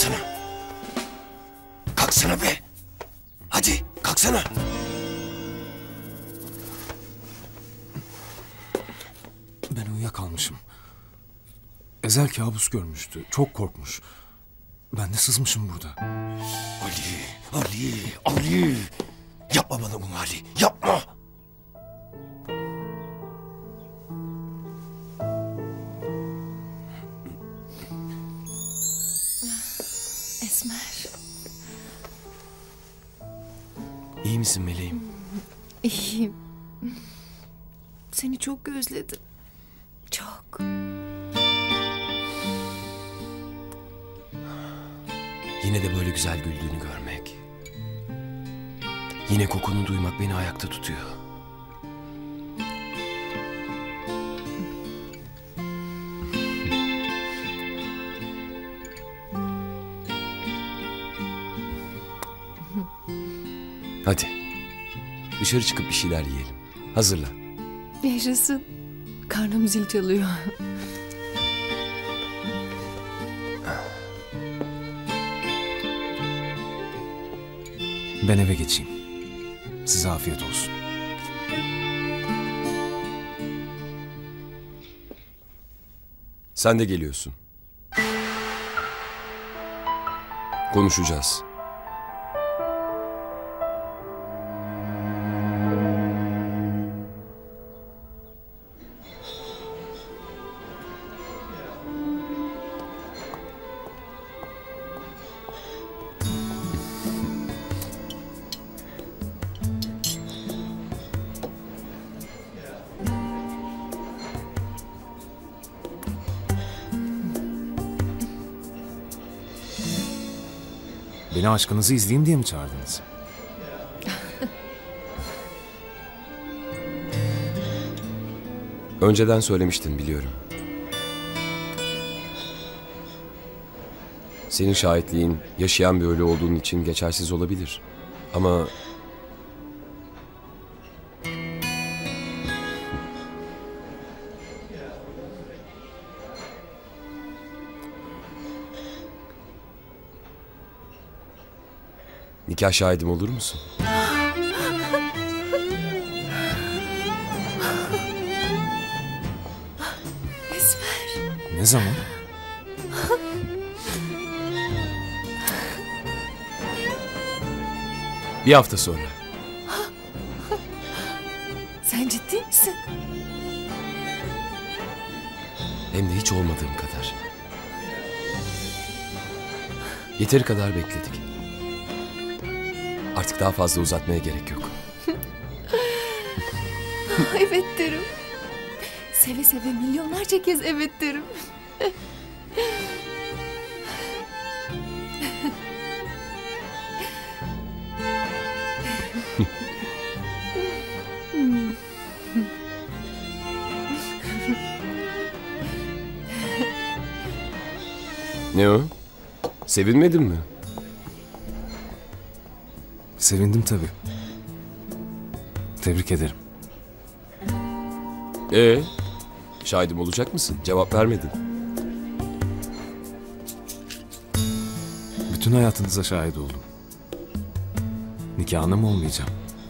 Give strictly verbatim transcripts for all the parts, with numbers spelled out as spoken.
Kalksana. Kalksana be. Hadi kalksana. Ben uyuyakalmışım. Ezel kabus görmüştü. Çok korkmuş. Ben de sızmışım burada. Ali, Ali, Ali. Yapma bana bunu Ali. Yapma. Esmer. İyi misin meleğim? İyiyim. Seni çok özledim. Çok. Yine de böyle güzel güldüğünü görmek. Yine kokunu duymak beni ayakta tutuyor. Hadi. Dışarı çıkıp bir şeyler yiyelim. Hazırla. Yaşasın. Karnım zil çalıyor. Ben eve geçeyim. Size afiyet olsun. Sen de geliyorsun. Konuşacağız. Beni aşkınızı izleyeyim diye mi çağırdınız? Önceden söylemiştin biliyorum. Senin şahitliğin yaşayan bir ölü olduğun için geçersiz olabilir. Ama... Nikah şahidim olur musun? Esmer. Ne zaman? Bir hafta sonra. Sen ciddi misin? Hem de hiç olmadığım kadar. Yeteri kadar bekledik. Artık daha fazla uzatmaya gerek yok. Evet derim. Seve seve milyonlarca kez evet derim. Ne o? Sevinmedin mi? Sevindim tabii. Tebrik ederim. Ee, şahidim olacak mısın? Cevap vermedin. Bütün hayatınıza şahit oldum. Nikahına mı olmayacağım?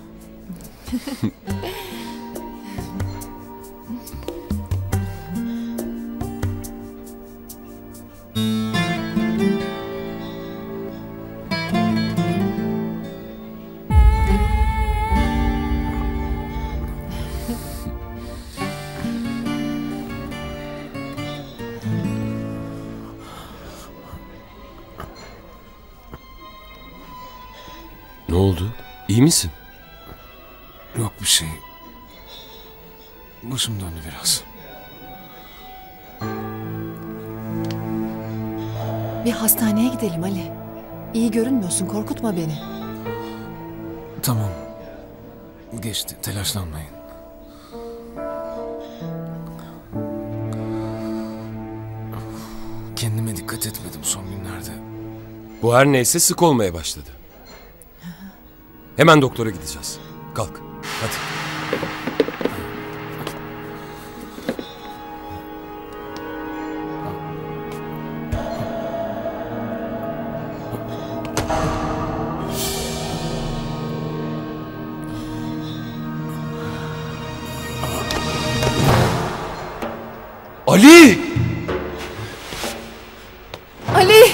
Ne oldu? İyi misin? Yok bir şey. Başım döndü biraz. Bir hastaneye gidelim Ali. İyi görünmüyorsun, korkutma beni. Tamam. Geçti. Telaşlanmayın. Kendime dikkat etmedim son günlerde. Bu her neyse sık olmaya başladı. Hemen doktora gideceğiz. Kalk. Hadi. Ali! Ali!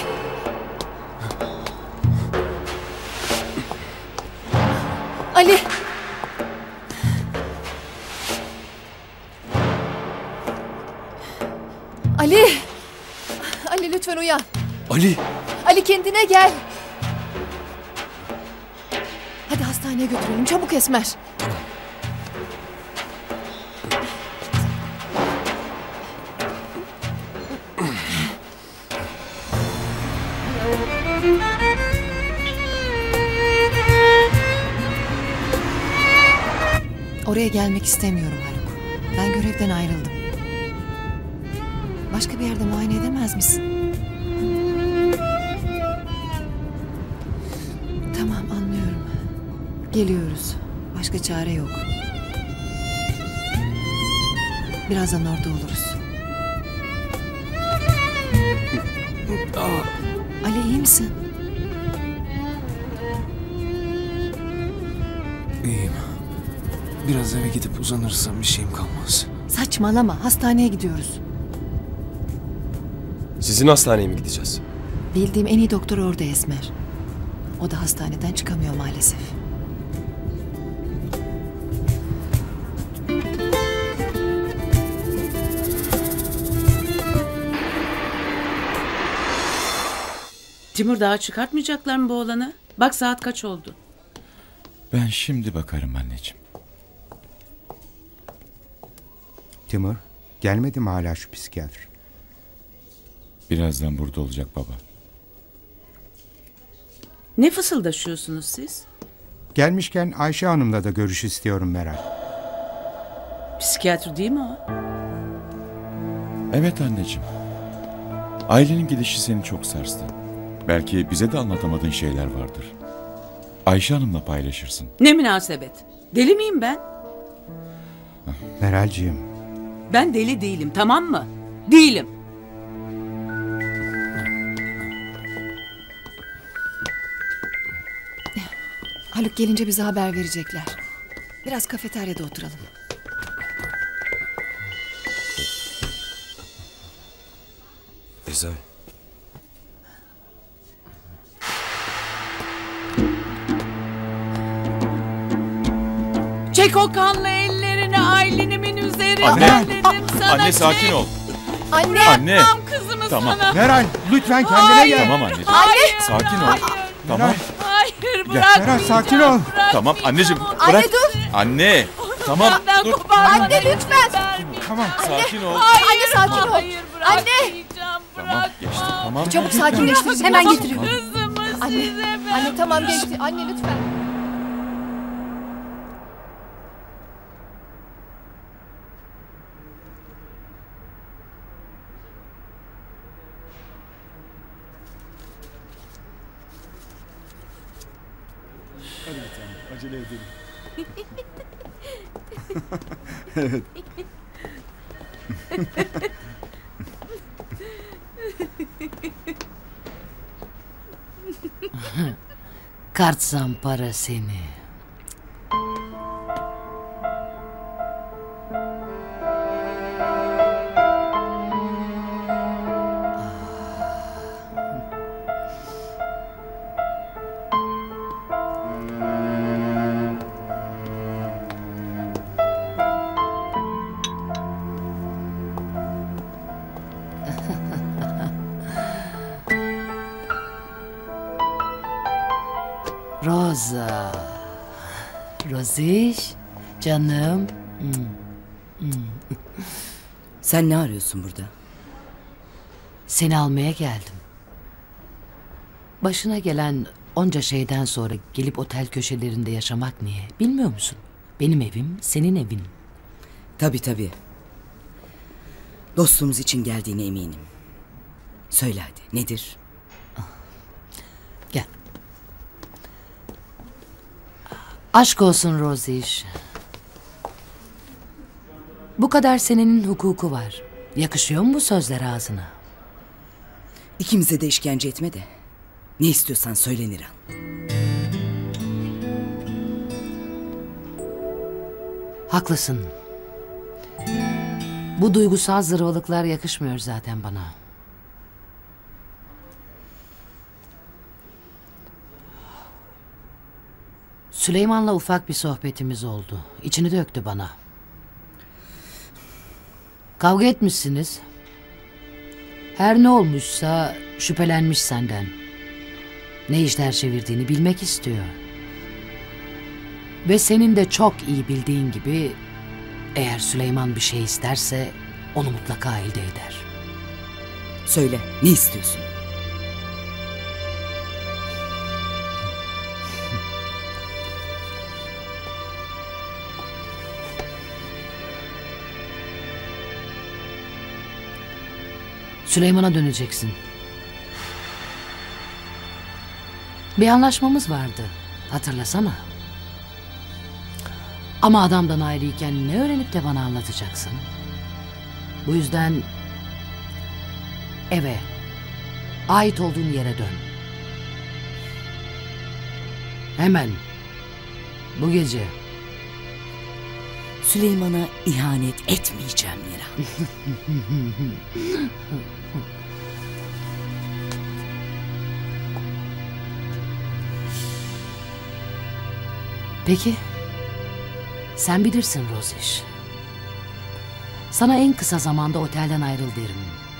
Ali! Ali! Ali lütfen uyan. Ali! Ali kendine gel. Hadi hastaneye götürelim. Çabuk Esmer. Oraya gelmek istemiyorum Haluk. Ben görevden ayrıldım. Başka bir yerde muayene edemez misin? Tamam, anlıyorum. Geliyoruz. Başka çare yok. Birazdan orada oluruz. Ali iyi misin? İyiyim. Biraz eve gidip uzanırsam bir şeyim kalmaz. Saçmalama. Hastaneye gidiyoruz. Sizin hastaneye mi gideceğiz? Bildiğim en iyi doktor orada Esmer. O da hastaneden çıkamıyor maalesef. Timur, daha çıkartmayacaklar mı bu oğlanı? Bak saat kaç oldu. Ben şimdi bakarım anneciğim. Timur, gelmedi mi hala şu psikiyatr? Birazdan burada olacak baba. Ne fısıldaşıyorsunuz siz? Gelmişken Ayşe Hanım'la da görüş istiyorum Meral. Psikiyatr değil mi o? Evet anneciğim. Ailenin gidişi seni çok sarstı. Belki bize de anlatamadığın şeyler vardır. Ayşe Hanım'la paylaşırsın. Ne münasebet. Deli miyim ben? Meralciğim, Ben deli değilim, tamam mı? Değilim. Haluk gelince bize haber verecekler. Biraz kafeteryada oturalım. Ezay. Çek o kanlı ellerini Aylin'imin üzerine. Anne! Ellerim sana Anne çek. sakin ol. Anne! Anne! Tamam kızımı Tamam. sana. Meral lütfen kendine Hayır. gel. Tamam anneciğim. Hayır. Sakin ol. Hayır. Tamam. Hayır, bırakmayacağım. Meral, sakin ol. Tamam anneciğim. Anne Bırak. dur! Anne. Tamam. Benden Dur. koparma. Anne lütfen! Tamam. Sakin ol. Anne sakin ol! Hayır, Anne! bırakmayacağım. Tamam geçti. Tamam. Çabuk sakinleştiririz. Hemen getiriyorum. Kızımı Anne, size ben. anne tamam geçti. Anne lütfen. Kart zampara seni. Rosa. Roziş. Canım. Sen ne arıyorsun burada? Seni almaya geldim. Başına gelen onca şeyden sonra gelip otel köşelerinde yaşamak niye? Bilmiyor musun? Benim evim, senin evin. Tabii tabii. Dostluğumuz için geldiğine eminim. Söyle hadi, nedir? Gel. Aşk olsun Roziş. Bu kadar senenin hukuku var. Yakışıyor mu bu sözler ağzına? İkimize de işkence etme de. Ne istiyorsan söyle Niran. Haklısın. Bu duygusal zırvalıklar yakışmıyor zaten bana. Süleyman'la ufak bir sohbetimiz oldu. İçini döktü bana. Kavga etmişsiniz. Her ne olmuşsa şüphelenmiş senden. Ne işler çevirdiğini bilmek istiyor. Ve senin de çok iyi bildiğin gibi eğer Süleyman bir şey isterse onu mutlaka elde eder. Söyle, ne istiyorsun? Süleyman'a döneceksin. Bir anlaşmamız vardı. Hatırlasana. Ama adamdan ayrıyken ne öğrenip de bana anlatacaksın? Bu yüzden eve, ait olduğun yere dön. Hemen. Bu gece. Süleyman'a ihanet etmeyeceğim Miran. Peki. Sen bilirsin Roziş. Sana en kısa zamanda otelden ayrıl derim.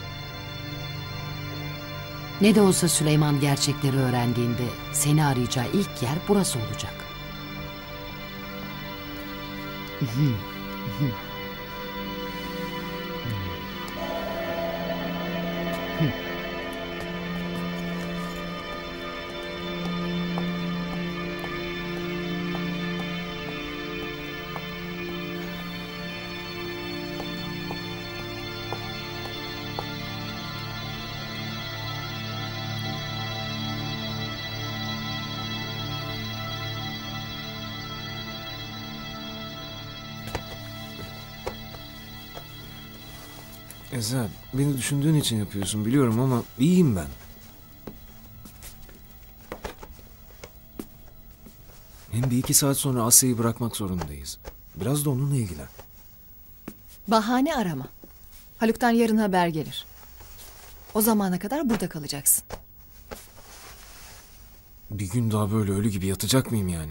Ne de olsa Süleyman gerçekleri öğrendiğinde seni arayacağı ilk yer burası olacak. Ezel, beni düşündüğün için yapıyorsun biliyorum ama iyiyim ben. Hem bir iki saat sonra Asya'yı bırakmak zorundayız. Biraz da onunla ilgilen. Bahane arama. Haluk'tan yarın haber gelir. O zamana kadar burada kalacaksın. Bir gün daha böyle ölü gibi yatacak mıyım yani?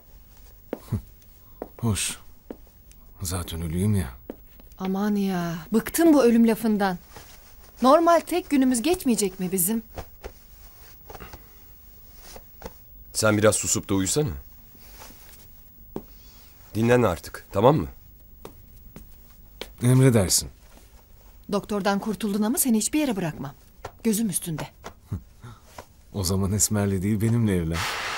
Hoş. Zaten ölüyüm ya. Aman ya, bıktım bu ölüm lafından. Normal tek günümüz geçmeyecek mi bizim? Sen biraz susup da uyusana. Dinlen artık, tamam mı? Emredersin. Doktordan kurtuldun ama seni hiçbir yere bırakmam. Gözüm üstünde. O zaman Esmer'le değil benimle evlen.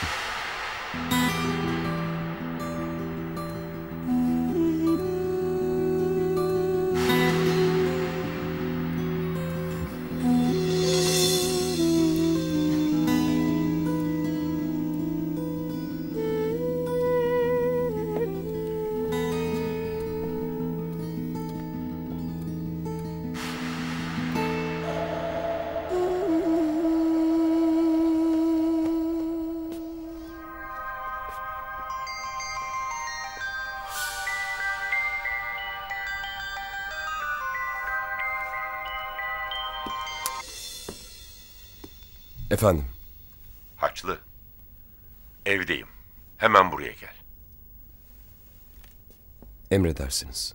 Efendim? Haçlı. Evdeyim. Hemen buraya gel. Emredersiniz.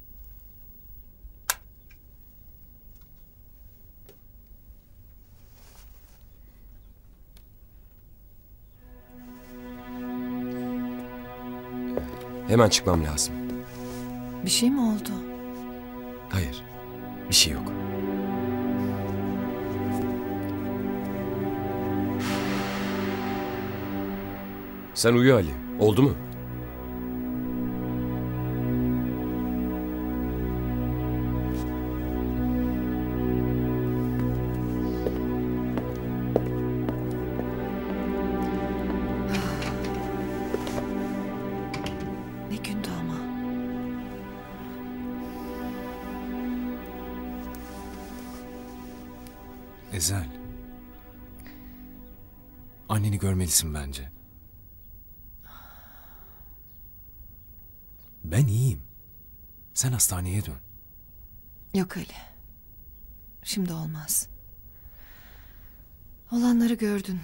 Hemen çıkmam lazım. Bir şey mi oldu? Hayır, bir şey yok. Sen uyu Ali, oldu mu? Ne gündü ama. Ezel. Anneni görmelisin bence. Ben iyiyim. Sen hastaneye dön. Yok Ali. Şimdi olmaz. Olanları gördün.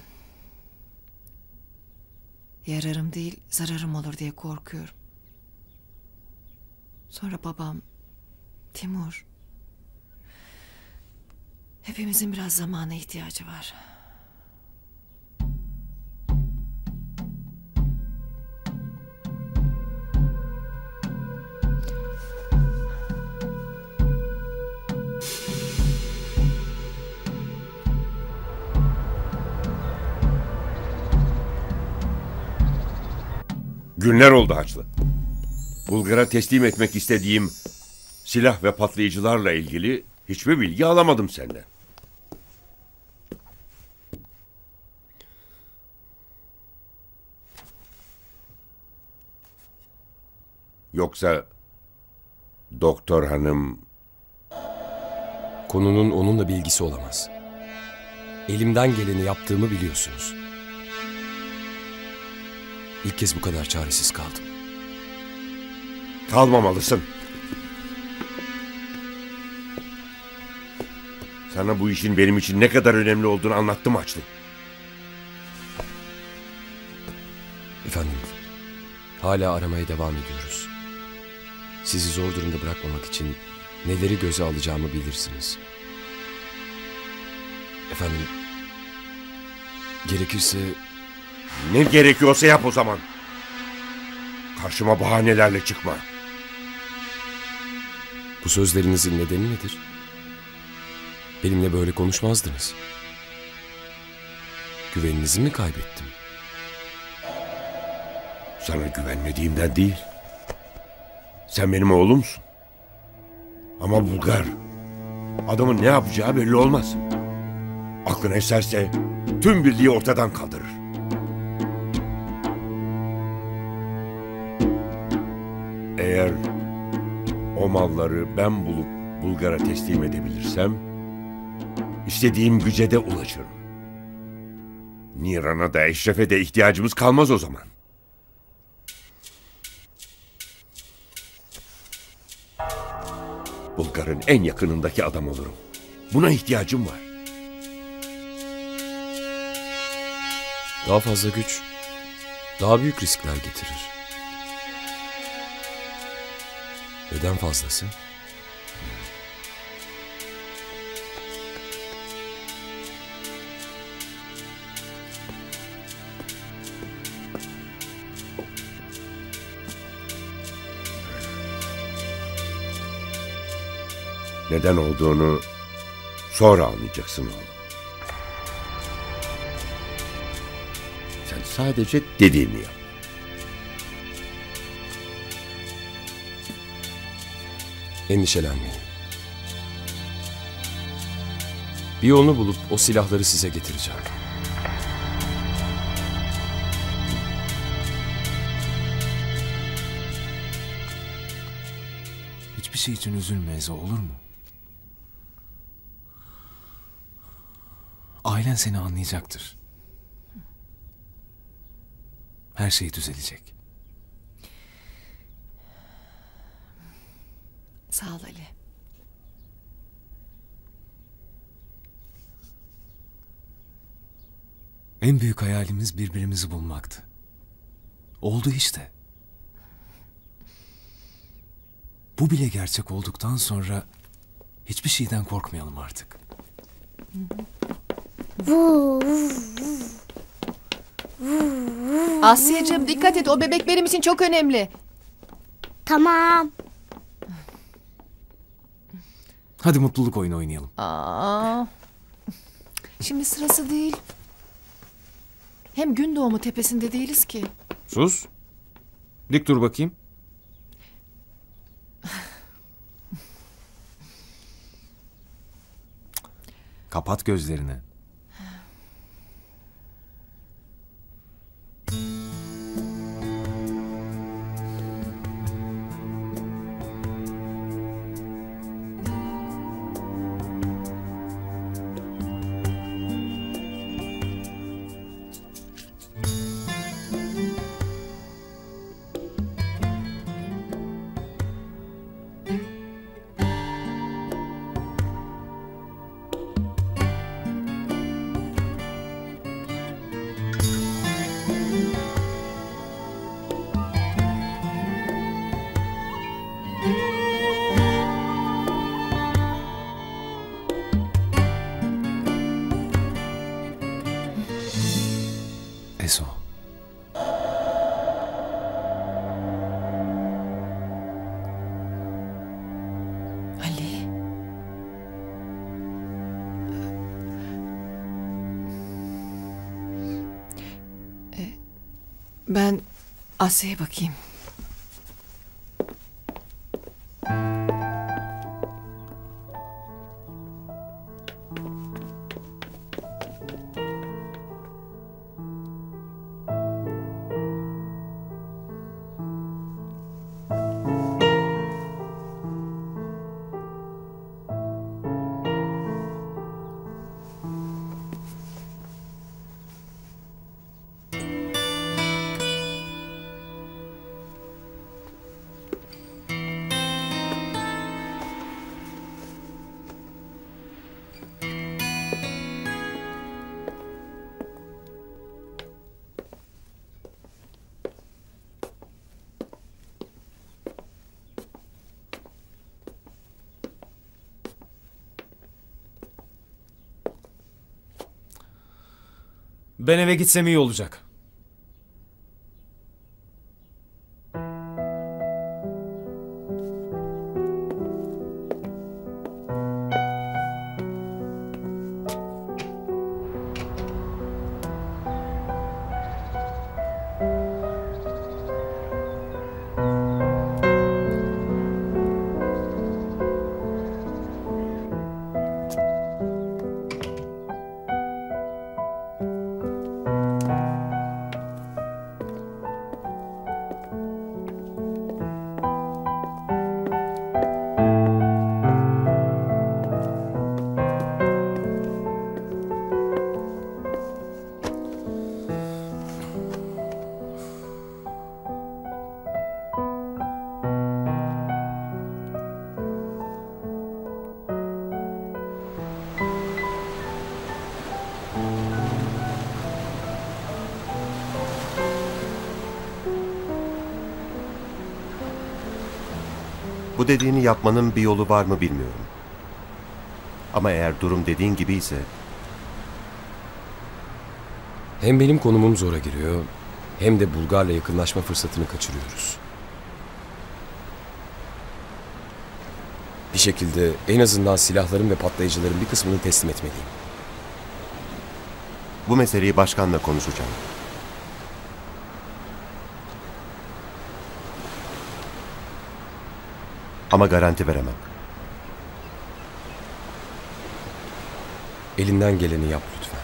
Yararım değil, zararım olur diye korkuyorum. Sonra babam, Timur. Hepimizin biraz zamana ihtiyacı var. Günler oldu Haçlı. Bulgar'a teslim etmek istediğim silah ve patlayıcılarla ilgili hiçbir bilgi alamadım senden. Yoksa doktor hanım... Konunun onunla bir ilgisi olamaz. Elimden geleni yaptığımı biliyorsunuz. İlk kez bu kadar çaresiz kaldım. Kalmamalısın. Sana bu işin benim için ne kadar önemli olduğunu anlattım Haçlı. Efendim, hala aramaya devam ediyoruz. Sizi zor durumda bırakmamak için neleri göze alacağımı bilirsiniz. Efendim, gerekirse... Ne gerekiyorsa yap o zaman. Karşıma bahanelerle çıkma. Bu sözlerinizin nedeni nedir? Benimle böyle konuşmazdınız. Güveninizi mi kaybettim? Sana güvenmediğimden değil. Sen benim oğlumsun. Ama Bulgar, adamın ne yapacağı belli olmaz. Aklına eserse tüm birliği ortadan kaldırır. Eğer o malları ben bulup Bulgar'a teslim edebilirsem, istediğim güce de ulaşırım. Niran'a da Eşref'e de ihtiyacımız kalmaz o zaman. Bulgar'ın en yakınındaki adam olurum. Buna ihtiyacım var. Daha fazla güç, daha büyük riskler getirir. Neden fazlası? Neden olduğunu sonra anlayacaksın oğlum. Sen sadece dediğimi yap. Endişelenmeyin. Bir yolunu bulup o silahları size getireceğim. Hiçbir şey için üzülme Ezo, olur mu? Ailen seni anlayacaktır. Her şey düzelecek. Sağ ol Ali. En büyük hayalimiz birbirimizi bulmaktı. Oldu işte. Bu bile gerçek olduktan sonra hiçbir şeyden korkmayalım artık. Asya'cığım dikkat et, o bebek benim için çok önemli. Tamam. Hadi mutluluk oyunu oynayalım. Aa, şimdi sırası değil. Hem gün doğumu tepesinde değiliz ki. Sus. Dik dur bakayım. Kapat gözlerini. Ben Asya'ya bakayım. Ben eve gitsem iyi olacak. Bu dediğini yapmanın bir yolu var mı bilmiyorum. Ama eğer durum dediğin gibi ise... Hem benim konumum zora giriyor, hem de Bulgar'la yakınlaşma fırsatını kaçırıyoruz. Bir şekilde en azından silahların ve patlayıcıların bir kısmını teslim etmeliyim. Bu meseleyi başkanla konuşacağım. Ama garanti veremem. Elinden geleni yap lütfen.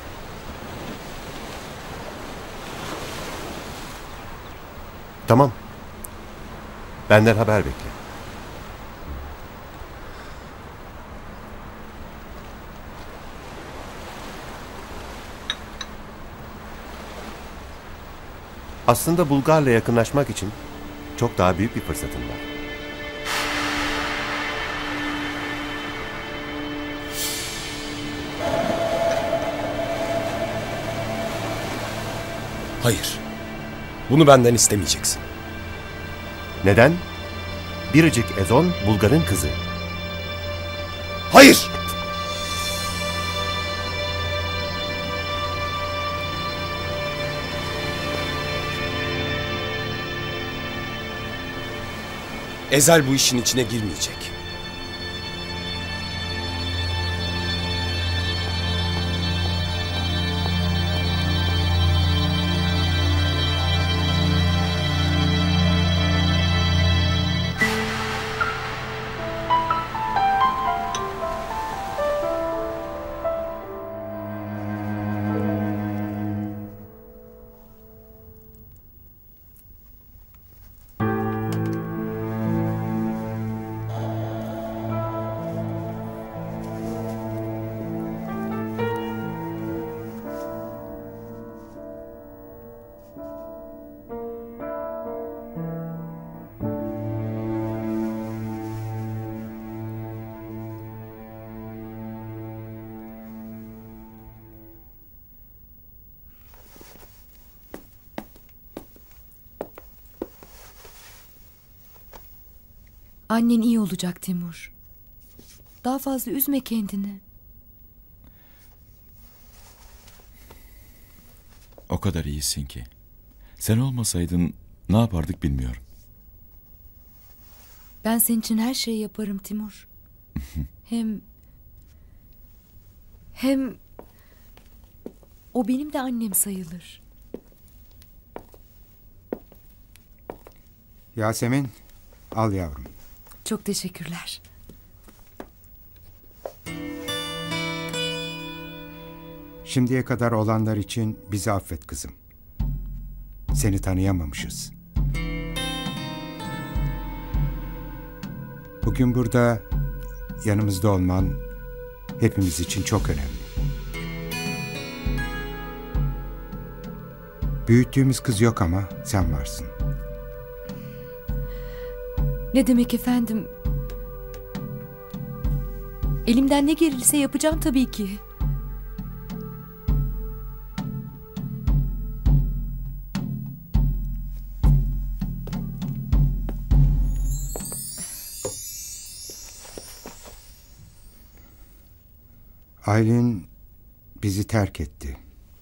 Tamam. Benden haber bekle. Aslında Bulgar'la yakınlaşmak için çok daha büyük bir fırsatım var. Hayır. Bunu benden istemeyeceksin. Neden? Biricik Ezon Bulgar'ın kızı. Hayır! Ezel bu işin içine girmeyecek. Annen iyi olacak Timur. Daha fazla üzme kendini. O kadar iyisin ki. Sen olmasaydın ne yapardık bilmiyorum. Ben senin için her şeyi yaparım Timur. Hem... Hem... O benim de annem sayılır. Yasemin, al yavrum. Çok teşekkürler. Şimdiye kadar olanlar için bizi affet kızım. Seni tanıyamamışız. Bugün burada yanımızda olman hepimiz için çok önemli. Büyüttüğümüz kız yok ama sen varsın. Ne demek efendim? Elimden ne gelirse yapacağım tabii ki. Aylin bizi terk etti.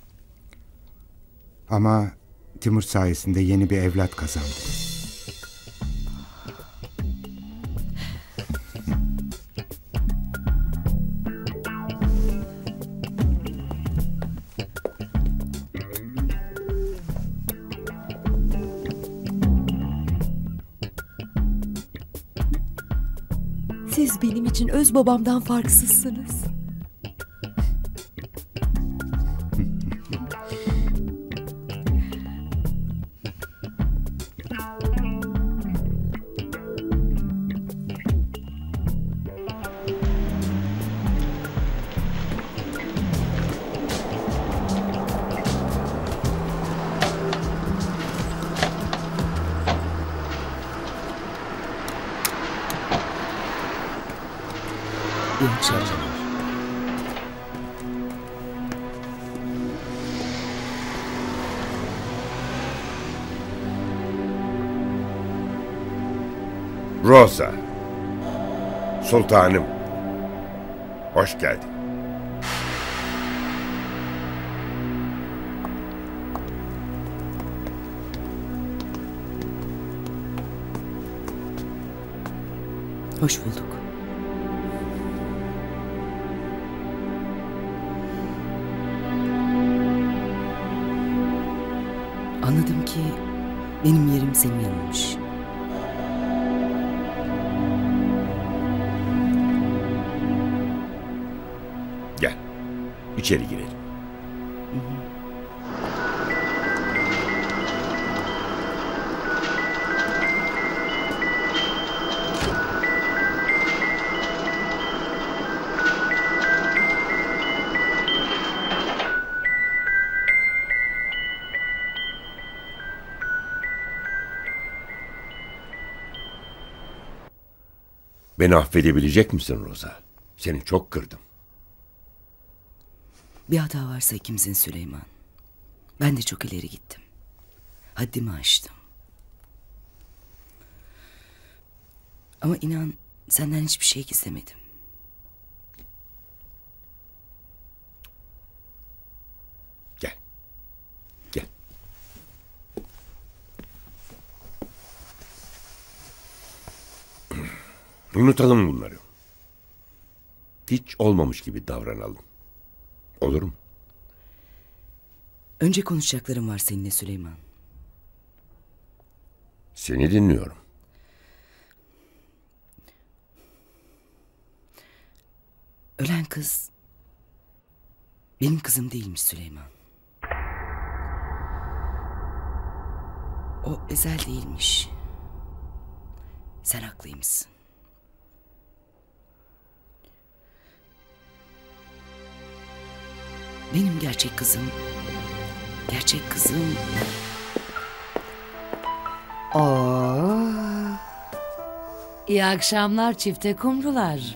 Ama Timur sayesinde yeni bir evlat kazandı. Siz benim için öz babamdan farksızsınız. İyi akşamlar. Rosa. Sultanım. Hoş geldin. Hoş bulduk. Anladım ki benim yerim senin yanınmış. Gel. İçeri girelim. Hı hı. Beni affedebilecek misin Rosa? Seni çok kırdım. Bir hata varsa ikimizin Süleyman. Ben de çok ileri gittim. Haddimi aştım. Ama inan senden hiçbir şey gizlemedim. Gel. Gel. Unutalım bunları. Hiç olmamış gibi davranalım. Olur mu? Önce konuşacaklarım var seninle Süleyman. Seni dinliyorum. Ölen kız benim kızım değilmiş Süleyman. O Ezel değilmiş. Sen haklıymışsın. Benim gerçek kızım, gerçek kızım... Oo. İyi akşamlar çifte kumrular.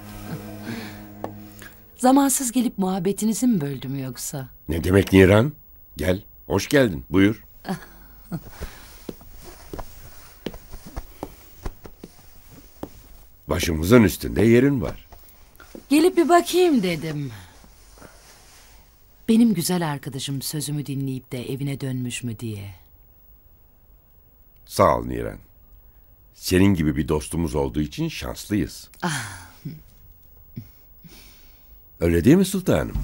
Zamansız gelip muhabbetinizi mi böldüm yoksa? Ne demek Niran? Gel, hoş geldin, buyur. Başımızın üstünde yerin var. Gelip bir bakayım dedim. Benim güzel arkadaşım sözümü dinleyip de evine dönmüş mü diye. Sağ ol Niran. Senin gibi bir dostumuz olduğu için şanslıyız. Ah. Öyle değil mi sultanım?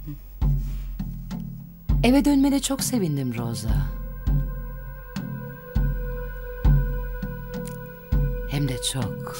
Eve dönmene çok sevindim Rosa. Hem de çok.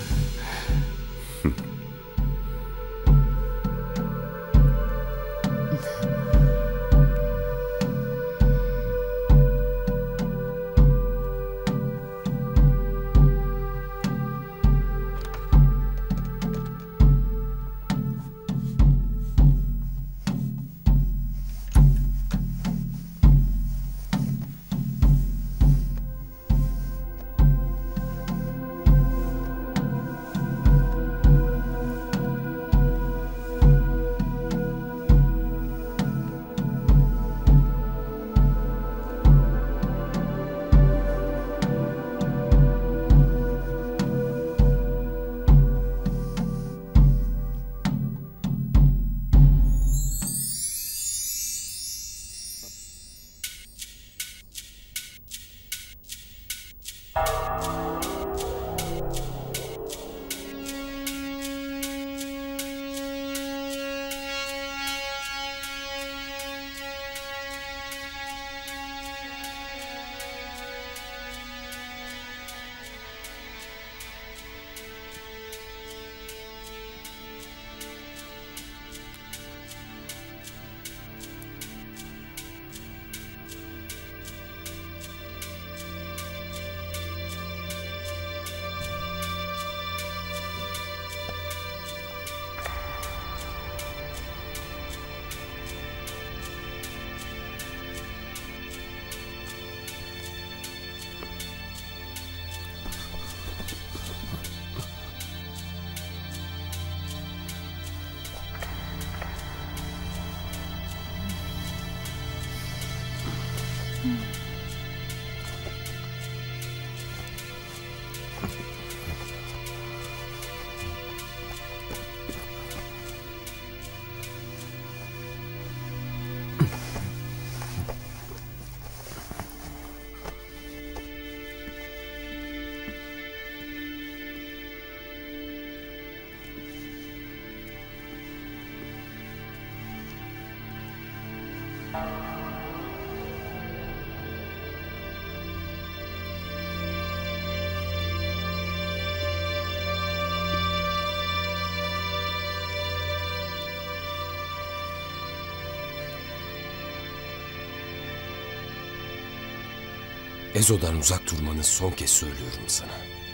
Ezo'dan uzak durmanı son kez söylüyorum sana.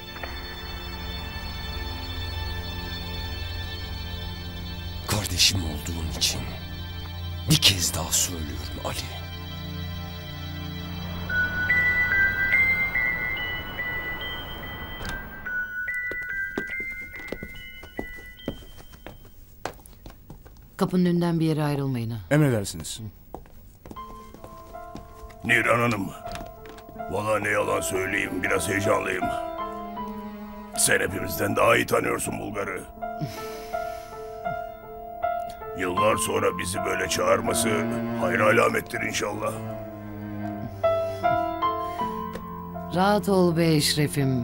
Kardeşim olduğun için bir kez daha söylüyorum Ali. Kapının önünden bir yere ayrılmayın ha. Emredersiniz. Niran Hanım. Valla ne yalan söyleyeyim, biraz heyecanlıyım. Sen hepimizden daha iyi tanıyorsun Bulgar'ı. Yıllar sonra bizi böyle çağırması hayır alamettir inşallah. Rahat ol be Eşref'im.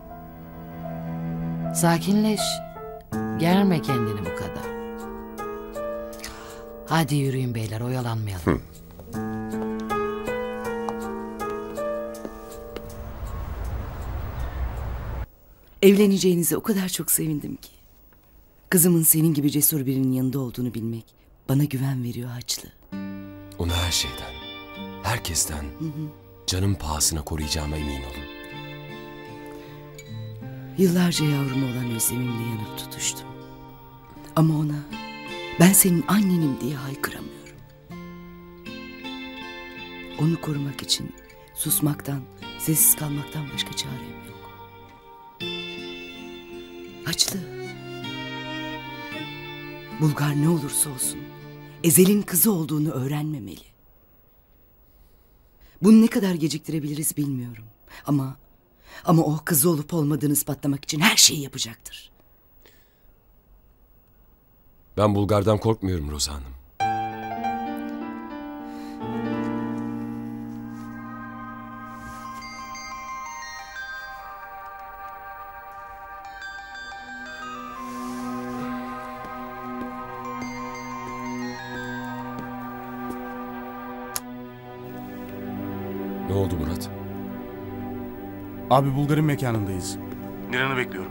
Sakinleş. Germe kendini bu kadar. Hadi yürüyün beyler, oyalanmayalım. Hı. Evleneceğinize o kadar çok sevindim ki. Kızımın senin gibi cesur birinin yanında olduğunu bilmek bana güven veriyor Haçlı. Onu her şeyden, herkesten, hı hı, canım pahasına koruyacağıma emin olun. Yıllarca yavruma olan özlemimle yanıp tutuştum. Ama ona ben senin annenim diye haykıramıyorum. Onu korumak için susmaktan, sessiz kalmaktan başka çarem yok. Haçlı. Bulgar ne olursa olsun Ezel'in kızı olduğunu öğrenmemeli. Bunu ne kadar geciktirebiliriz bilmiyorum. Ama ama o kızı olup olmadığını ispatlamak için her şeyi yapacaktır. Ben Bulgar'dan korkmuyorum Roza Hanım. Ne oldu Murat? Abi Bulgar'ın mekanındayız. Niran'ı bekliyorum.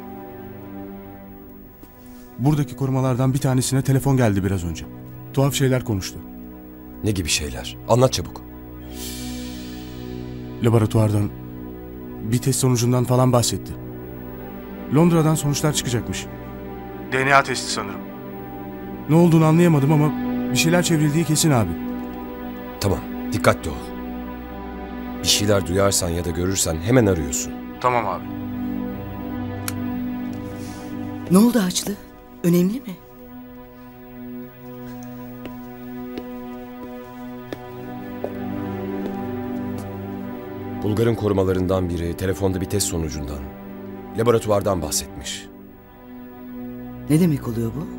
Buradaki korumalardan bir tanesine telefon geldi biraz önce. Tuhaf şeyler konuştu. Ne gibi şeyler? Anlat çabuk. Laboratuvardan, bir test sonucundan falan bahsetti. Londra'dan sonuçlar çıkacakmış. D N A testi sanırım. Ne olduğunu anlayamadım ama bir şeyler çevrildiği kesin abi. Tamam, dikkatli ol. Bir şeyler duyarsan ya da görürsen hemen arıyorsun. Tamam abi. Ne oldu Haçlı? Önemli mi? Bulgar'ın korumalarından biri telefonda bir test sonucundan, laboratuvardan bahsetmiş. Ne demek oluyor bu?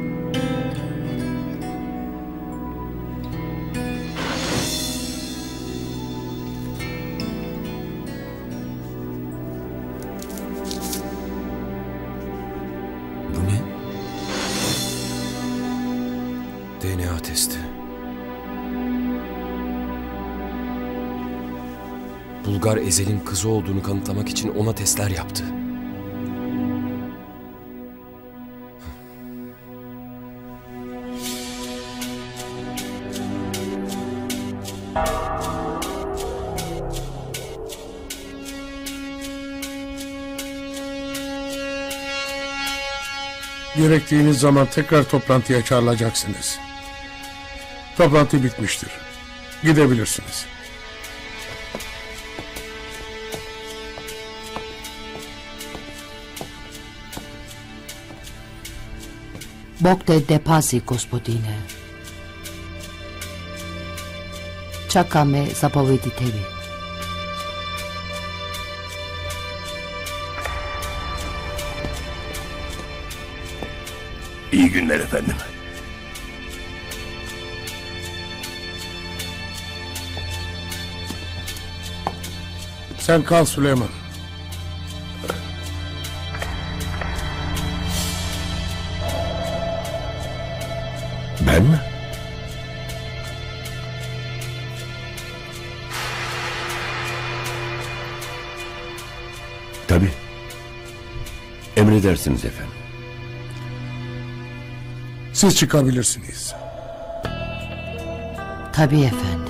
Bu ne? D N A testi. Bulgar Ezel'in kızı olduğunu kanıtlamak için ona testler yaptı. Gerektiğiniz zaman tekrar toplantıya çağrılacaksınız. Toplantı bitmiştir. Gidebilirsiniz. Bogde depasi, gospodine. Čakame zapoveditevi. İyi günler efendim. Sen kal Süleyman. Ben mi? Tabii. Emredersiniz efendim. Siz çıkabilirsiniz. Tabii efendim.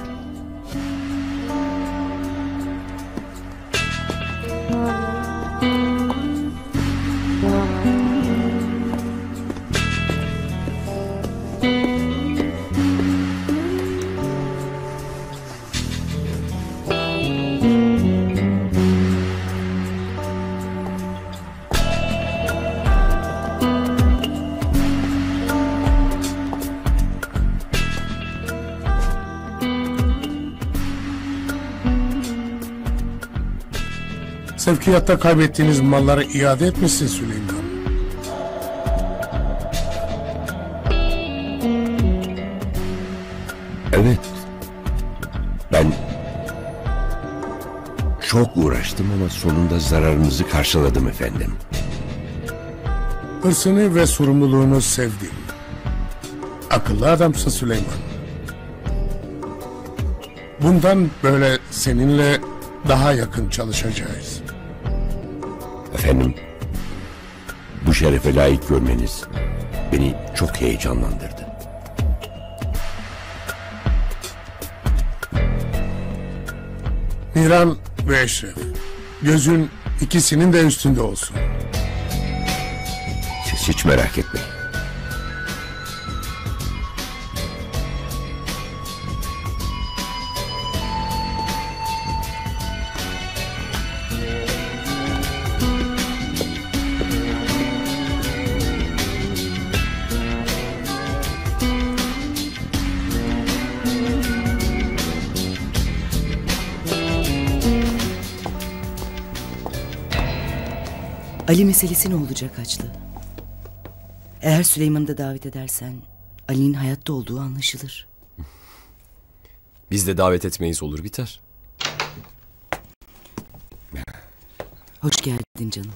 Sevkiyatta kaybettiğiniz malları iade etmişsin Süleyman. Evet. Ben çok uğraştım ama sonunda zararınızı karşıladım efendim. Hırsını ve sorumluluğunu sevdim. Akıllı adamsın Süleyman. Bundan böyle seninle daha yakın çalışacağız. Efendim, bu şerefe layık görmeniz beni çok heyecanlandırdı. Niran ve Eşref, gözün ikisinin de üstünde olsun. Siz hiç merak etmeyin. Ali meselesi ne olacak Haçlı? Eğer Süleyman'ı da davet edersen Ali'nin hayatta olduğu anlaşılır. Biz de davet etmeyiz, olur biter. Hoş geldin canım.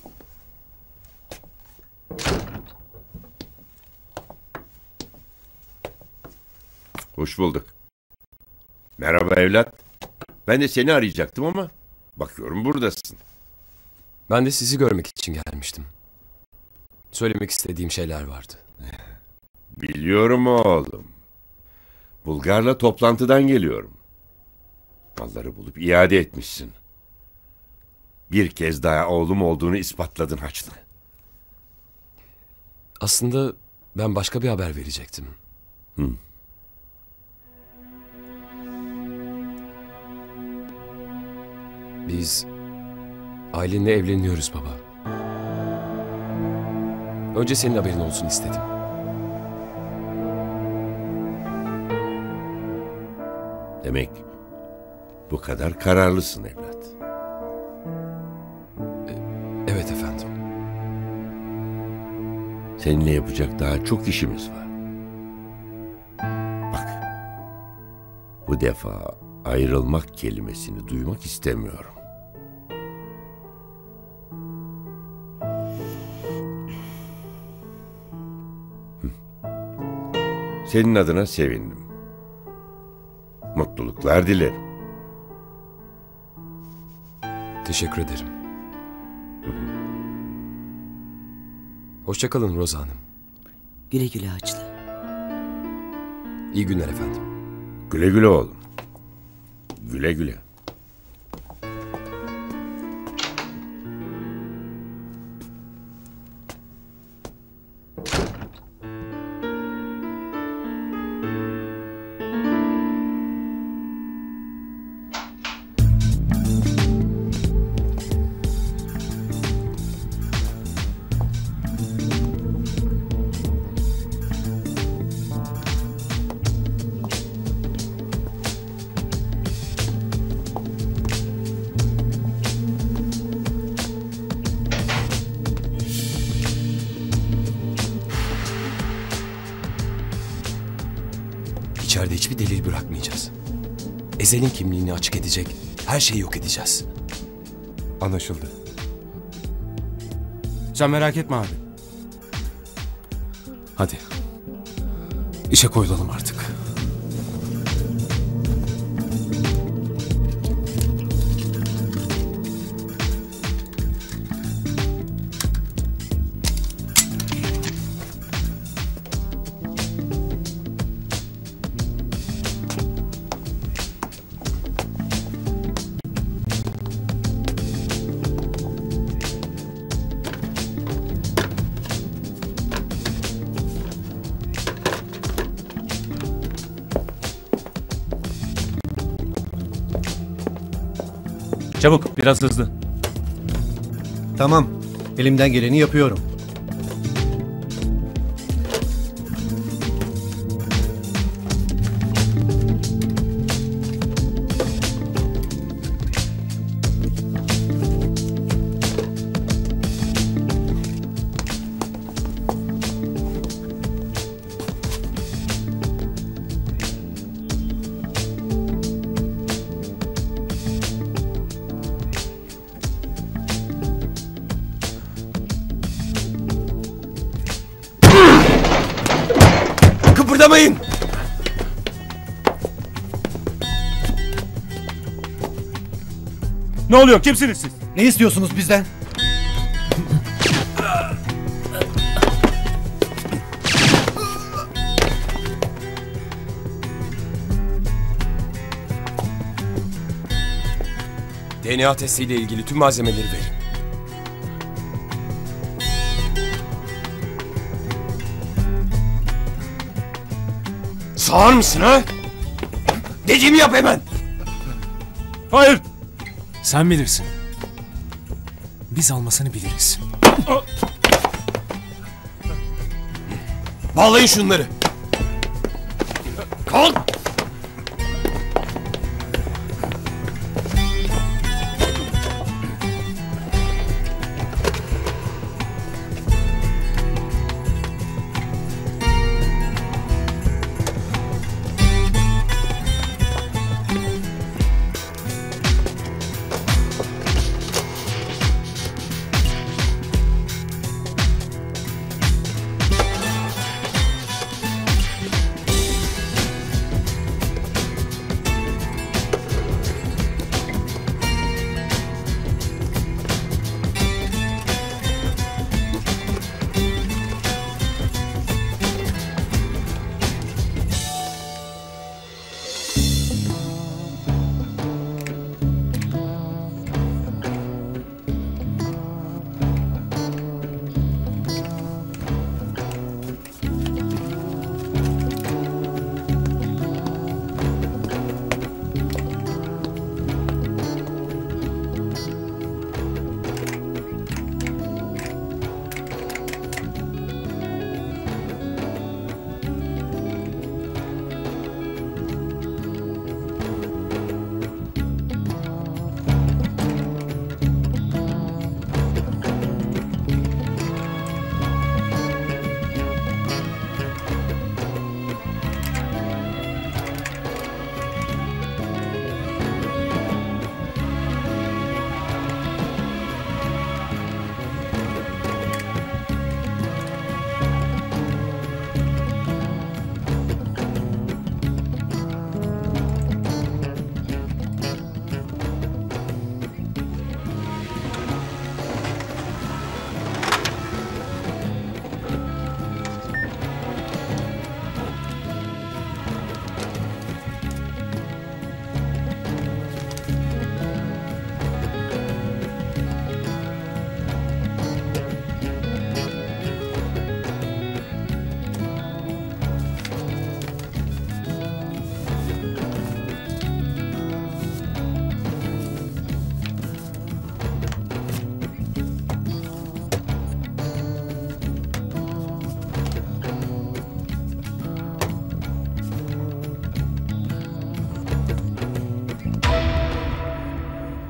Hoş bulduk. Merhaba evlat. Ben de seni arayacaktım ama bakıyorum buradasın. Ben de sizi görmek için gelmiştim. Söylemek istediğim şeyler vardı. Biliyorum oğlum. Bulgar'la toplantıdan geliyorum. Malları bulup iade etmişsin. Bir kez daha oğlum olduğunu ispatladın Haçlı. Aslında ben başka bir haber verecektim. Hı. Biz Aylin'le evleniyoruz baba. Önce senin haberin olsun istedim. Demek bu kadar kararlısın evlat. Evet efendim. Seninle yapacak daha çok işimiz var. Bak, bu defa ayrılmak kelimesini duymak istemiyorum. Hı. Senin adına sevindim. Mutluluklar dilerim. Teşekkür ederim. Hoşça kalın Roza Hanım. Güle güle Haçlı. İyi günler efendim. Güle güle oğlum. Güle güle. İçeride hiçbir delil bırakmayacağız. Ezel'in kimliğini açık edecek, her şeyi yok edeceğiz. Anlaşıldı. Sen merak etme abi. Hadi. İşe koyulalım artık. Çabuk, biraz hızlı. Tamam, elimden geleni yapıyorum. Kıpırdamayın! Ne oluyor? Kimsiniz siz? Ne istiyorsunuz bizden? D N A testiyle ilgili tüm malzemeleri verin. Sağır mısın ha? Dediğimi yap hemen! Hayır! Sen bilirsin. Biz almasını biliriz. Bağlayın şunları! Kalk!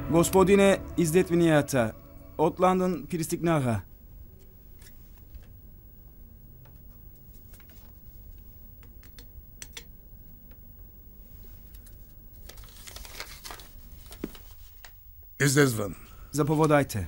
Gospodine izdetviniyata. Otlandın Pristignaha. Izdezvan. Zapovodajte.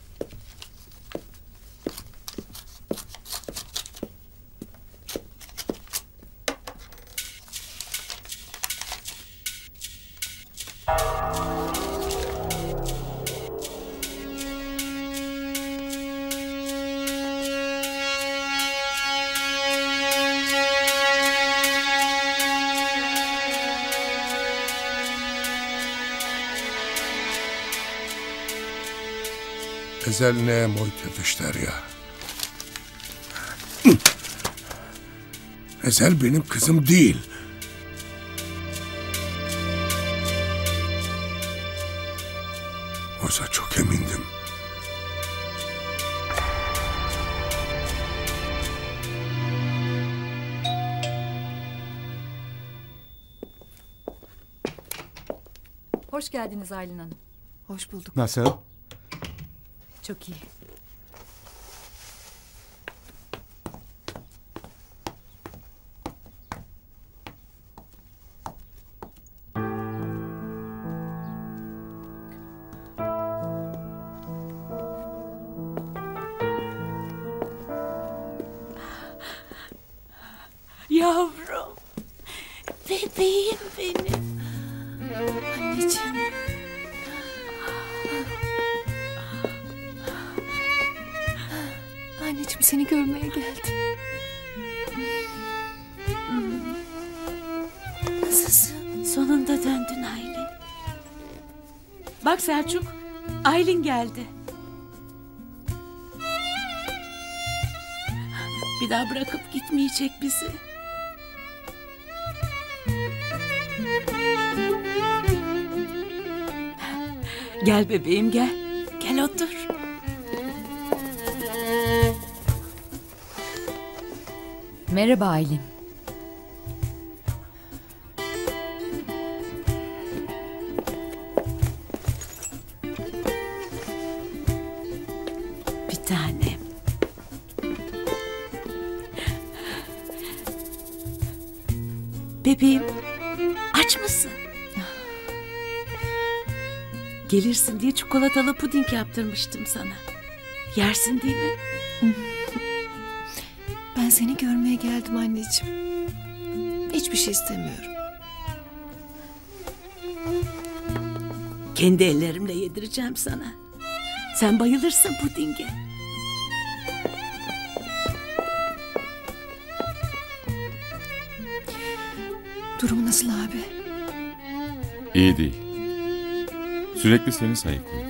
Ezel ne mojte fešterya. Ezel benim kızım değil. Oysa çok emindim. Hoş geldiniz Aylin Hanım. Hoş bulduk. Nasıl? Çok iyi. Yavrum. Bebeğim benim. Anneciğim. Anneciğim seni görmeye geldim. Nasılsın? Sonunda döndün Aylin. Bak Selçuk, Aylin geldi. Bir daha bırakıp gitmeyecek bizi. Gel bebeğim gel. Gel otur. Merhaba Aylin. Bir tanem. Bebeğim, aç mısın? Gelirsin diye çikolatalı puding yaptırmıştım sana. Yersin değil mi? Ben seni görmeye geldim anneciğim. Hiçbir şey istemiyorum. Kendi ellerimle yedireceğim sana. Sen bayılırsın pudinge. Durumu nasıl abi? İyi değil. Sürekli seni sayıklıyor.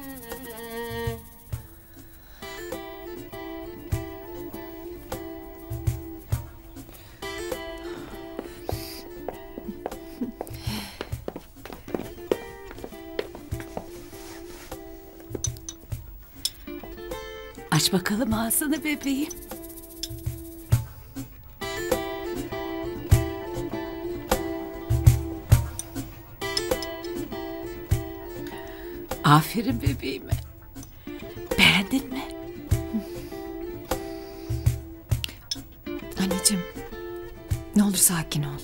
Aç bakalım ağzını bebeğim. Aferin bebeğime. Beğendin mi? Anneciğim, ne olur sakin ol.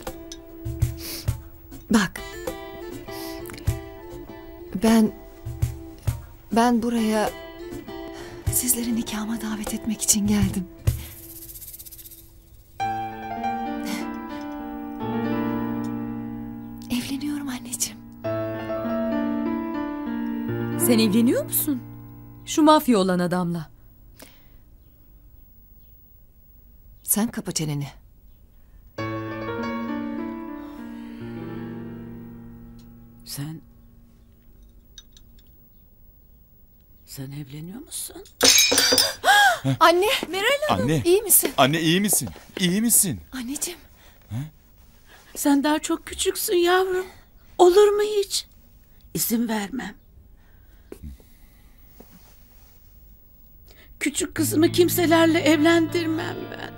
Bak, ben ben buraya sizleri nikahıma davet etmek için geldim. Evleniyorum anneciğim. Sen evleniyor musun? Şu mafya olan adamla. Sen kapa çeneni. Sen... Sen evleniyor musun? Anne, Meral Hanım, Anne. iyi misin? Anne iyi misin? İyi misin? Anneciğim. Sen daha çok küçüksün yavrum. Olur mu hiç? İzin vermem. Küçük kızımı kimselerle evlendirmem ben.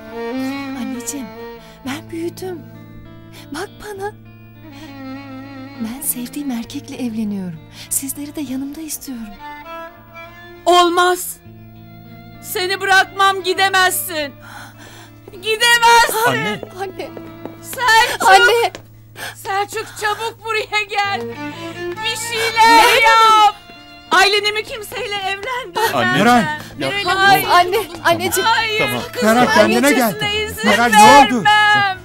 Anneciğim, ben büyüdüm. Bak bana. Ben sevdiğim erkekle evleniyorum. Sizleri de yanımda istiyorum. Olmaz. Seni bırakmam, gidemezsin. Gidemezsin. Anne. Anne. Selçuk. Anne. Selçuk çabuk buraya gel. Bir şeyler yap. Ailemi kimseyle evlendirmem. Anne. Meral. Meral, Yapma. hayır. Anne, anneciğim. Hayır. Tamam. Kızım, Meral, kendine gel. geçmesine izin Meral, ne oldu? vermem.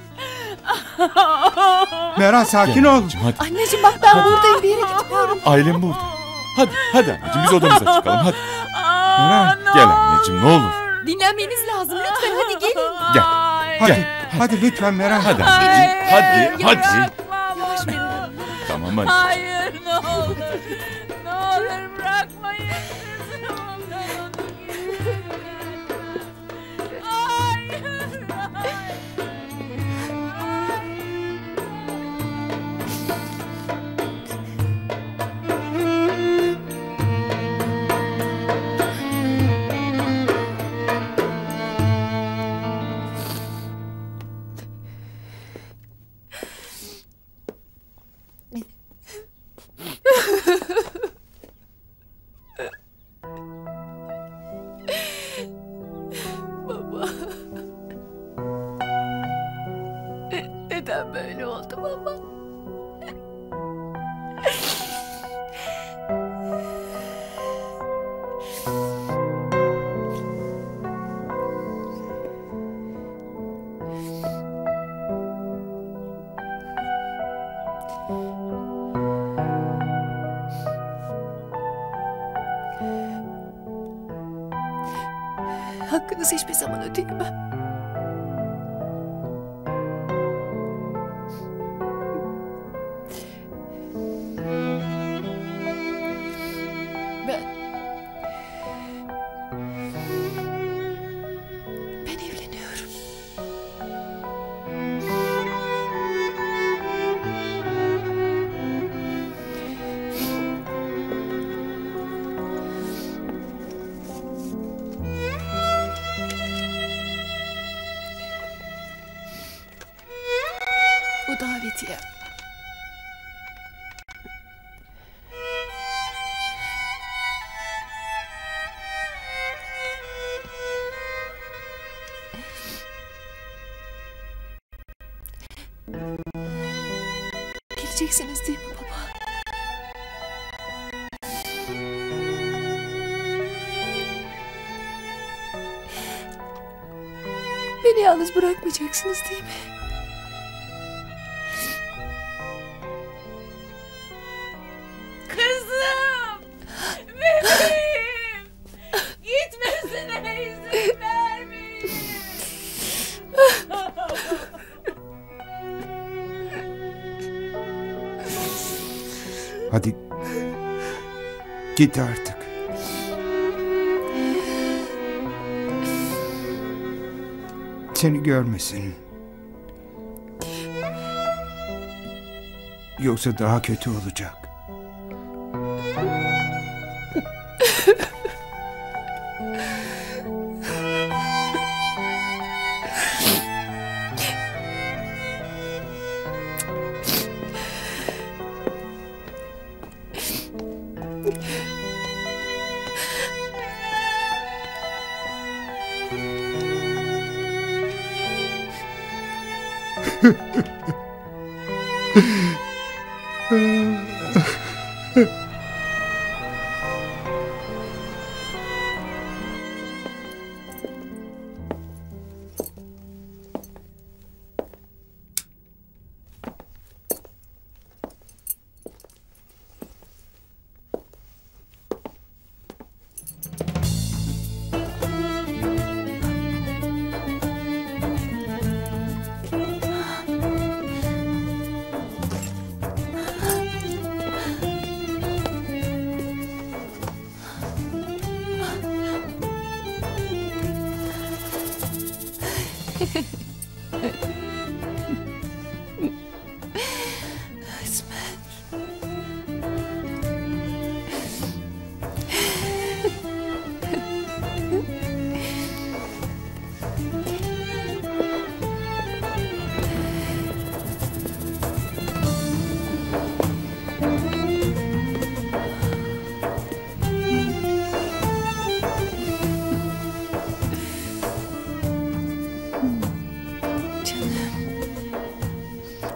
Meral sakin Gel ol. anneciğim, hadi. Anneciğim bak ben buradayım, bir yere gitmiyorum. Ailem burada. Hadi, hadi anneciğim biz odamıza çıkalım hadi. Meral. Gel anneciğim ne olur. Dinlenmeniz lazım lütfen, hadi gelin. Gel. Hadi, Gel. hadi lütfen Meral. Hadi anneciğim. Hadi, hadi. Yavaş Tamam anneciğim. Hayır, ne olur. Ne olur bırakmayın. Hayır. Baba. Neden böyle oldu baba? Hakkınızı hiçbir zaman ödeyemem. Ben... Ben evleniyorum. Bu davetiye. Geleceksiniz değil mi baba? Beni yalnız bırakmayacaksınız değil mi? Kızım! Bebeğim! Gitmesine izin vermeyin! Hadi git artık. Seni görmesin. Yoksa daha kötü olacak.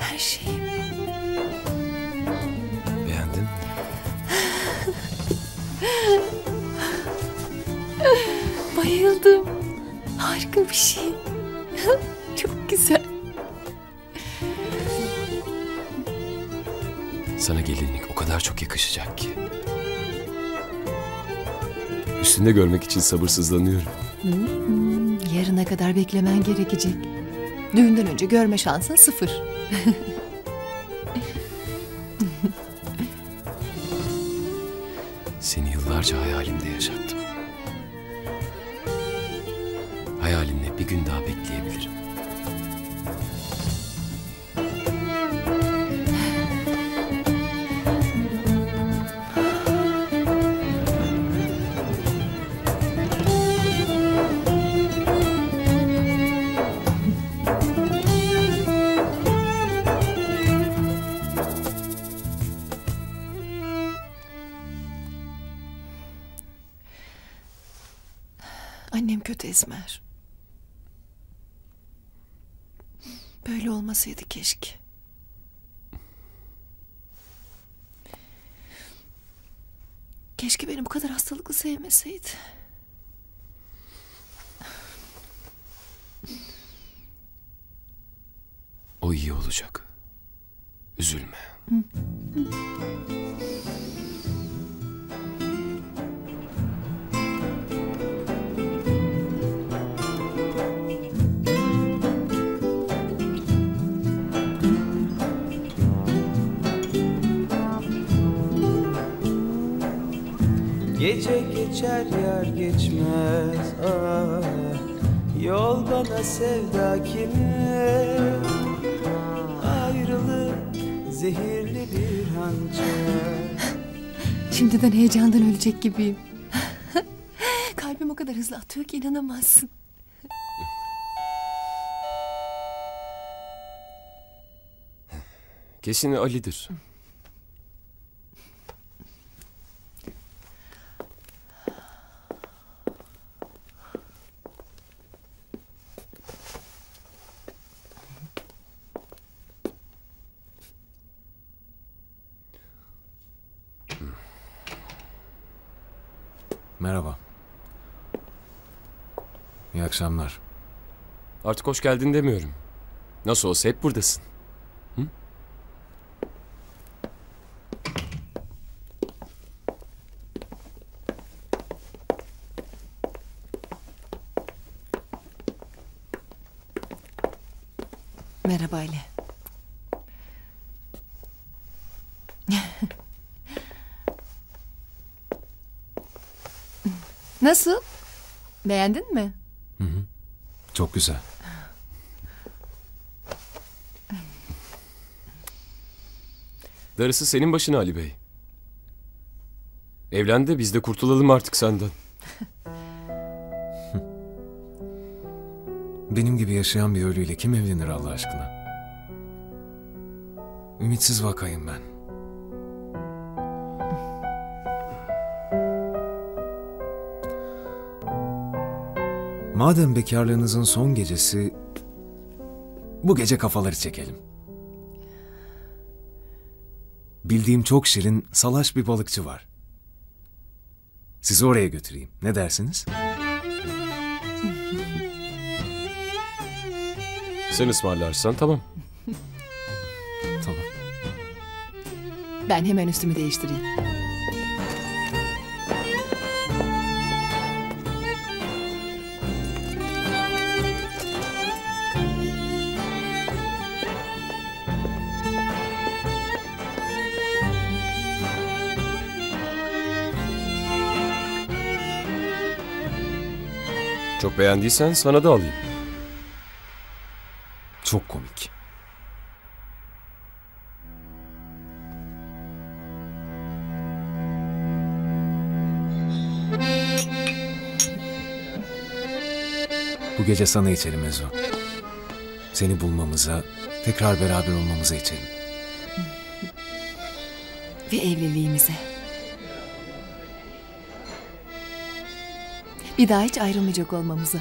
Her şeyim. Beğendin mi? Bayıldım. Harika bir şey. Çok güzel. Sana gelinlik o kadar çok yakışacak ki. Üstünde görmek için sabırsızlanıyorum. Hmm, yarına kadar beklemen gerekecek. Düğünden önce görme şansın sıfır. Seni yıllarca hayalimde yaşattım. Hayalinle bir gün daha bekleyebilirim. Annem kötü Esmer. Böyle olmasaydı keşke. Keşke beni bu kadar hastalıklı sevmeseydi. O iyi olacak. Üzülme. Hı. Gece geçer yer geçmez ah, yol bana sevda kimi, ayrılık zehirli bir hançer. Şimdiden heyecandan ölecek gibiyim. Kalbim o kadar hızlı atıyor ki inanamazsın. Kesin Ali'dir. Merhaba. İyi akşamlar. Artık hoş geldin demiyorum. Nasıl olsa hep buradasın. Hı? Merhaba Ali. Nasıl? Beğendin mi? Hı hı. Çok güzel. Darısı senin başına Ali Bey. Evlen de biz de kurtulalım artık senden. Benim gibi yaşayan bir ölüyle kim evlenir Allah aşkına? Ümitsiz vakayım ben. Madem bekarlığınızın son gecesi, bu gece kafaları çekelim. Bildiğim çok şirin, salaş bir balıkçı var. Sizi oraya götüreyim. Ne dersiniz? Sen ısmarlarsan tamam. Tamam. Ben hemen üstümü değiştireyim. Çok beğendiysen sana da alayım. Çok komik. Bu gece sana içelim Ezo. Seni bulmamıza, tekrar beraber olmamıza içelim. Ve evliliğimize. Bir daha hiç ayrılmayacak olmamıza.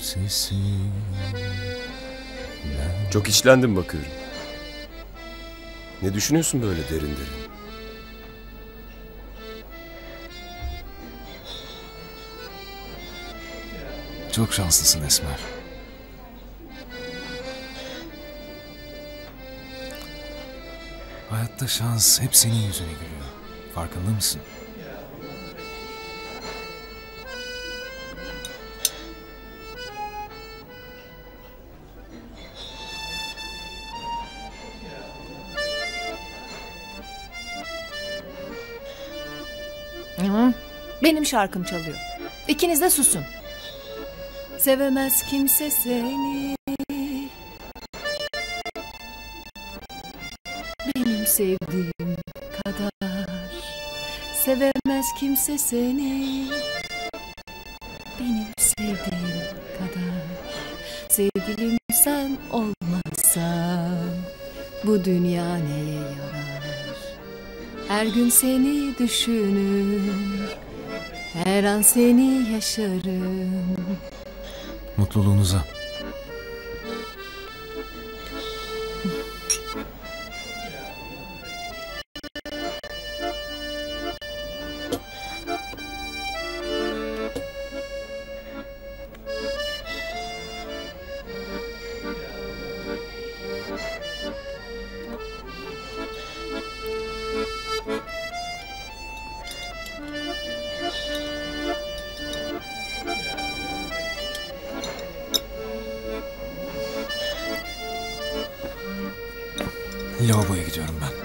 sesi. Çok içlendim bakıyorum. Ne düşünüyorsun böyle derin derin? Çok şanslısın Esmer. Hayatta şans hep senin yüzüne gülüyor. Farkında mısın? Hı, benim şarkım çalıyor. İkiniz de susun. Sevemez kimse seni. Benim sevdiğim kadar. Sevemez kimse seni. Benim sevdiğim kadar. Sevgilim sen olmazsan bu dünya neye yarar? Her gün seni düşünür, her an seni yaşarım. Mutluluğunuza. Lavaboya gidiyorum ben.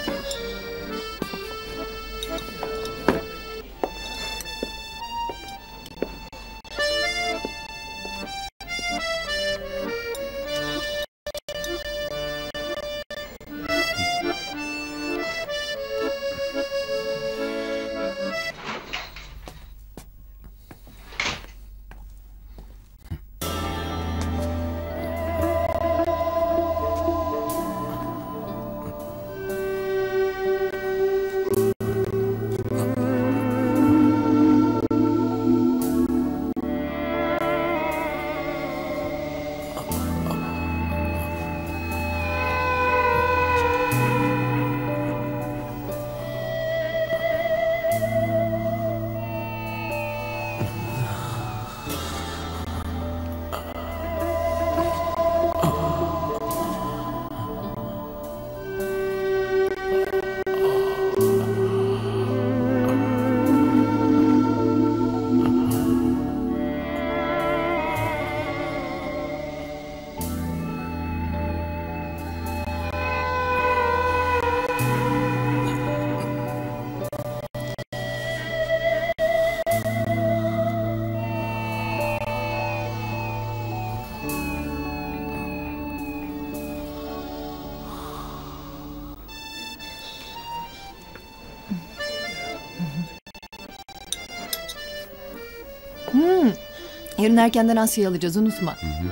Hmm. Yarın erkenden Asya'yı alacağız, unutma. Hı hı.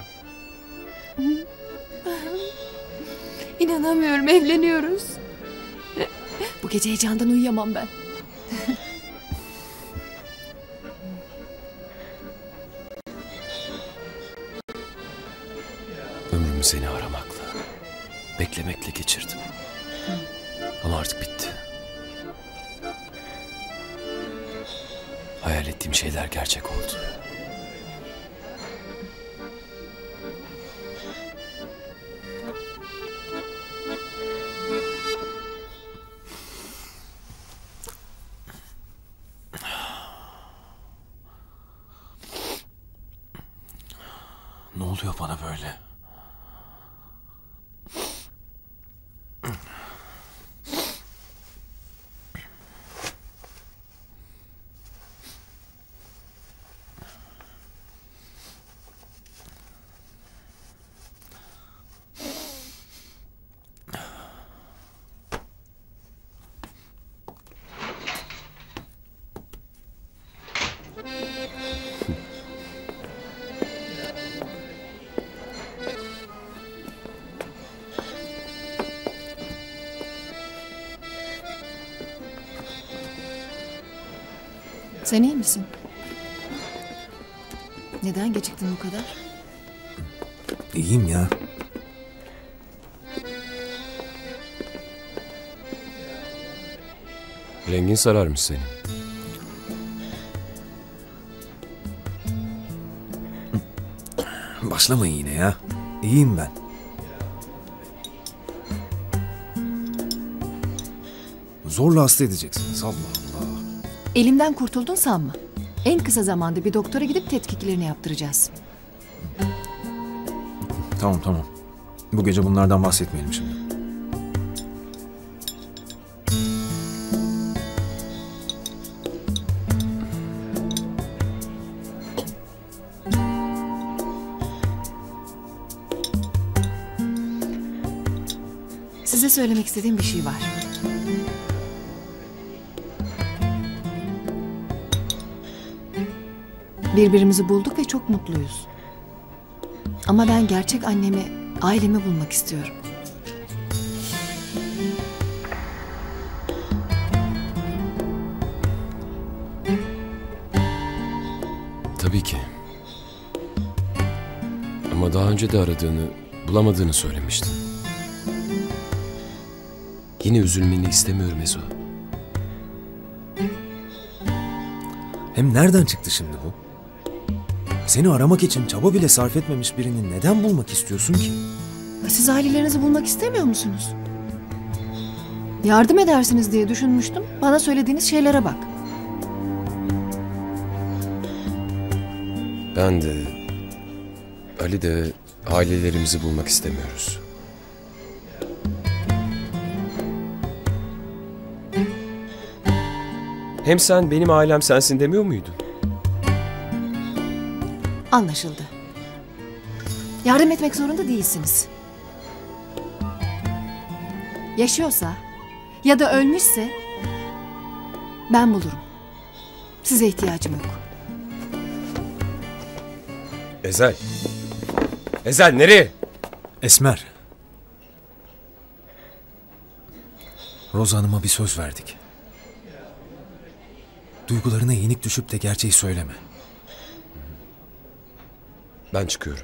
İnanamıyorum, evleniyoruz. Bu gece heyecandan uyuyamam ben. Ömrümü seni aramakla, beklemekle geçirdim. Ama artık bitti. Hayal ettiğim şeyler gerçek oldu. Ne oluyor bana böyle? Sen iyi misin? Neden geciktin bu kadar? İyiyim ya. Rengin sararmış senin. Başlamayın yine ya. İyiyim ben. Zorla hasta edeceksiniz. Allah Allah. Elimden kurtuldun sanma. En kısa zamanda bir doktora gidip tetkiklerini yaptıracağız. Tamam tamam. Bu gece bunlardan bahsetmeyelim şimdi. Size söylemek istediğim bir şey var. Birbirimizi bulduk ve çok mutluyuz. Ama ben gerçek annemi, ailemi bulmak istiyorum. Tabii ki. Ama daha önce de aradığını, bulamadığını söylemiştin. Yine üzülmeni istemiyorum Ezo. Hem nereden çıktı şimdi bu? Seni aramak için çaba bile sarf etmemiş birini neden bulmak istiyorsun ki? Siz ailelerinizi bulmak istemiyor musunuz? Yardım edersiniz diye düşünmüştüm. Bana söylediğiniz şeylere bak. Ben de, Ali de ailelerimizi bulmak istemiyoruz. Hem sen benim ailem sensin demiyor muydun? Anlaşıldı. Yardım etmek zorunda değilsiniz. Yaşıyorsa ya da ölmüşse ben bulurum. Size ihtiyacım yok. Ezel. Ezel nereye? Esmer. Roza Hanım'a bir söz verdik. Duygularına yenik düşüp de gerçeği söyleme. Ben çıkıyorum.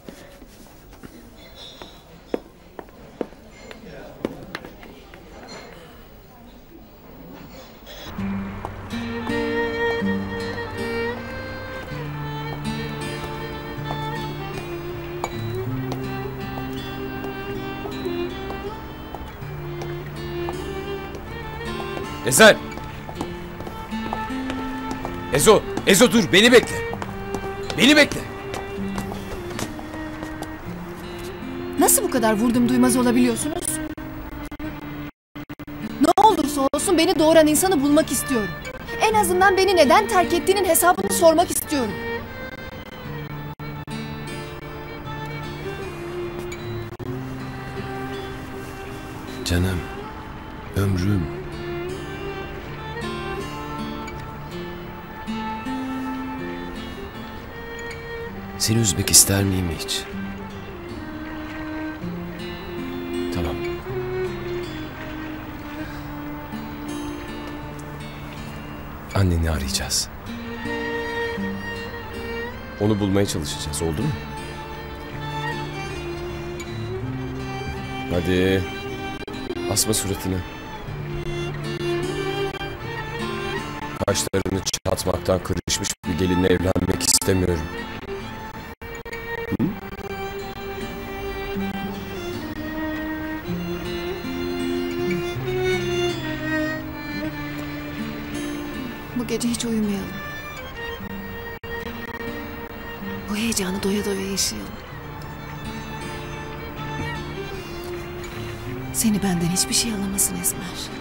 Ezel! Ezo! Ezo dur! Beni bekle! Beni bekle! Nasıl bu kadar vurdum duymaz olabiliyorsunuz? Ne olursa olsun beni doğuran insanı bulmak istiyorum. En azından beni neden terk ettiğinin hesabını sormak istiyorum. Canım, ömrüm. Seni üzmek ister miyim hiç? Tamam. Anneni arayacağız. Onu bulmaya çalışacağız, oldu mu? Hadi. Asma suratını. Kaşlarını çatmaktan kırışmış bir gelinle evlenmek istemiyorum. Hı? Bu gece hiç uyumayalım. Bu heyecanı doya doya yaşayalım. Seni benden hiçbir şey alamasın Esmer.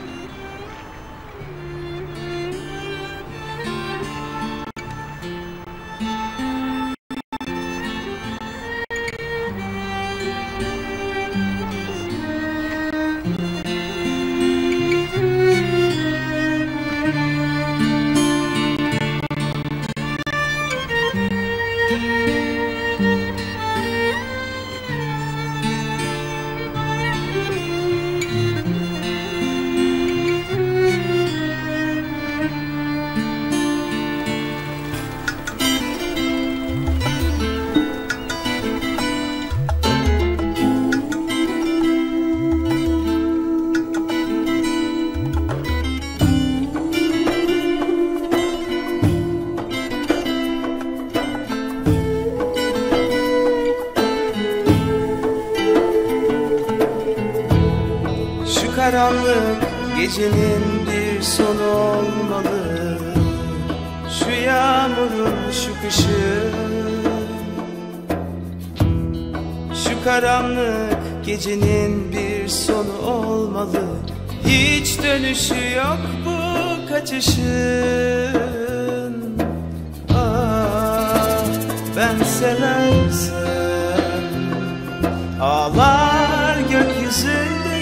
karanlık gecenin bir sonu olmalı. Şu yağmurun, şu kışın, şu karanlık gecenin bir sonu olmalı. Hiç dönüşü yok bu kaçışın. Ah, ben seversem ağlar gökyüzünde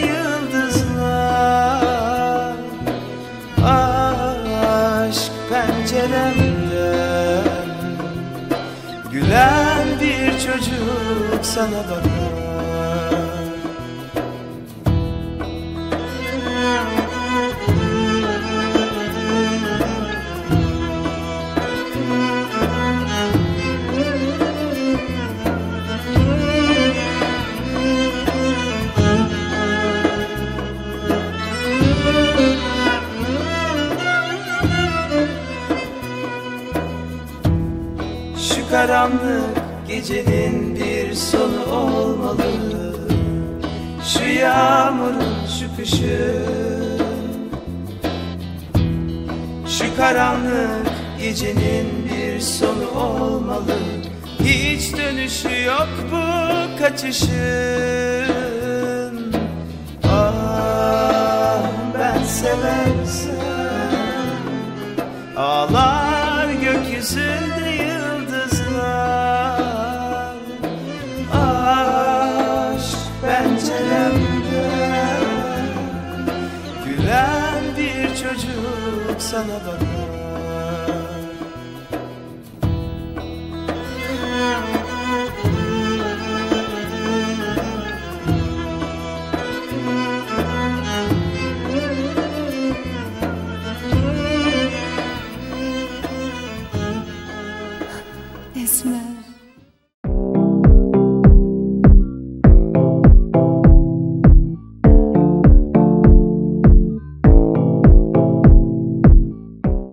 yıldızlar. Aşk penceremden gülen bir çocuk sana bakar. Şu karanlık gecenin bir sonu olmalı. Şu yağmurun, şu kışın, şu karanlık gecenin bir sonu olmalı. Hiç dönüşü yok bu kaçışın. Ah, ben seversem ağlar gökyüzünde yıldızlar. Aşk penceremden gülen bir çocuk sana bakar.